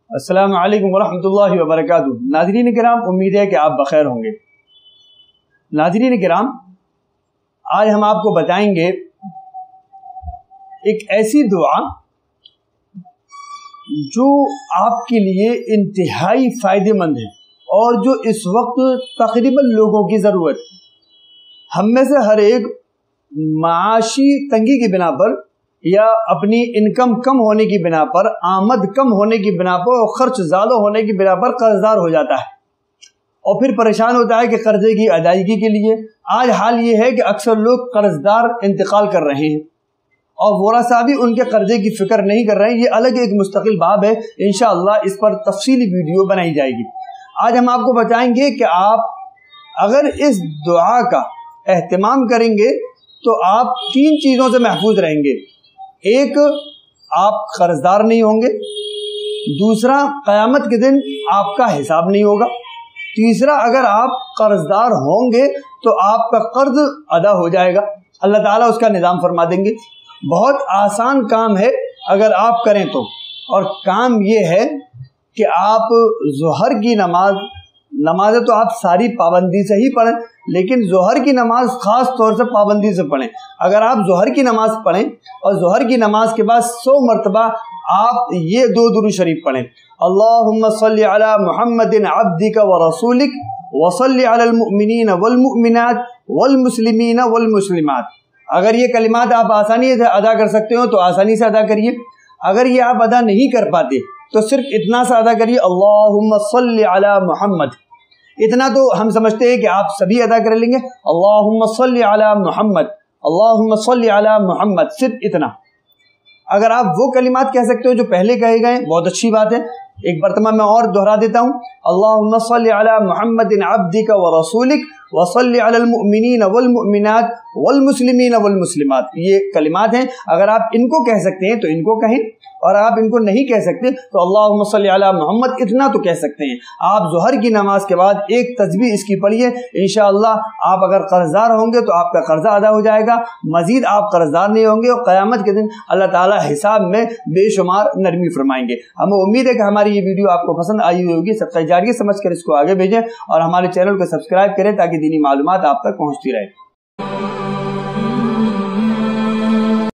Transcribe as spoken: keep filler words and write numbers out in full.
السلام علیکم ورحمۃ اللہ وبرکاتہ۔ ناظرین کرام، امید ہے کہ آپ بخیر ہوں گے۔ ناظرین کرام، آج ہم آپ کو بتائیں گے ایک ایسی دعا جو آپ کے لیے انتہائی فائدہ مند ہے اور جو اس وقت تقریباً لوگوں کی ضرورت ہے۔ ہم میں سے ہر ایک معاشی تنگی کی بنا پر یا اپنی انکم کم ہونے کی بنا پر، آمد کم ہونے کی بنا پر اور خرچ زیادہ ہونے کی بنا پر قرض دار ہو جاتا ہے اور پھر پریشان ہوتا ہے کہ قرضے کی ادائیگی کے لیے۔ آج حال یہ ہے کہ اکثر لوگ قرض دار انتقال کر رہے ہیں اور ورثاء بھی ان کے قرضے کی فکر نہیں کر رہے ہیں۔ یہ الگ ایک مستقل باب ہے، انشاءاللہ اس پر تفصیلی ویڈیو بنائی جائے گی۔ آج ہم آپ کو بتائیں گے کہ آپ اگر اس دعا کا اہتمام کریں گے تو آپ تین چیزوں سے محفوظ رہیں گے۔ ایک، آپ قرض دار نہیں ہوں گے۔ دوسرا، قیامت کے دن آپ کا حساب نہیں ہوگا۔ تیسرا، اگر آپ قرض دار ہوں گے تو آپ کا قرض ادا ہو جائے گا، اللہ تعالیٰ اس کا نظام فرما دیں گے۔ بہت آسان کام ہے اگر آپ کریں تو، اور کام یہ ہے کہ آپ ظہر کی نماز نمازیں تو آپ ساری پابندی سے ہی پڑھیں، لیکن ظہر کی نماز خاص طور سے پابندی سے پڑھیں۔ اگر آپ ظہر کی نماز پڑھیں اور ظہر کی نماز کے بعد سو مرتبہ آپ یہ دو درود شریف پڑھیں، اللہم صلی علی محمد عبدک ورسولک وصلی علی المؤمنین والمؤمنات والمسلمین والمسلمات۔ اگر یہ کلمات آپ آسانی سے ادا کر سکتے ہو تو آسانی سے ادا کریے، اگر یہ آپ ادا نہیں کر پاتے تو صرف اتنا سا ادا کریے، اللہم صلی علی محمد۔ اتنا تو ہم سمجھتے ہیں کہ آپ سبھی ادا کر لیں گے، اللہم صلی علی محمد، اللہم صلی علی محمد، صرف اتنا۔ اگر آپ وہ کلمات کہہ سکتے ہو جو پہلے کہے گئے بہت اچھی بات ہے۔ ایک مرتبہ میں اور دہرا دیتا ہوں، اللہم صلی علی محمد عبدک ورسولک وصلی علی المؤمنین والمؤمنات والمسلمین والمسلمات۔ یہ کلمات ہیں، اگر آپ ان کو کہہ سکتے ہیں تو ان کو کہیں، اور آپ ان کو نہیں کہہ سکتے تو اللہم صلی علی محمد اتنا تو کہہ سکتے ہیں۔ آپ ظہر کی نماز کے بعد ایک تسبیح اس کی پڑھیے، انشاءاللہ آپ اگر قرض دار ہوں گے تو آپ کا قرضہ ادا ہو جائے گا، مزید آپ قرض دار نہیں ہوں گے اور قیامت کے دن اللہ تعالیٰ حساب میں بے شمار نرمی فرمائیں گے۔ ہمیں امید ہے کہ ہماری یہ ویڈیو آپ کو پسند آئی ہوئی ہوگی۔ صدقہ جاریہ سمجھ کر اس کو آگے بھیجیں اور ہمارے چینل کو سبسکرائب کریں تاکہ دینی معلومات آپ تک پہنچتی رہے۔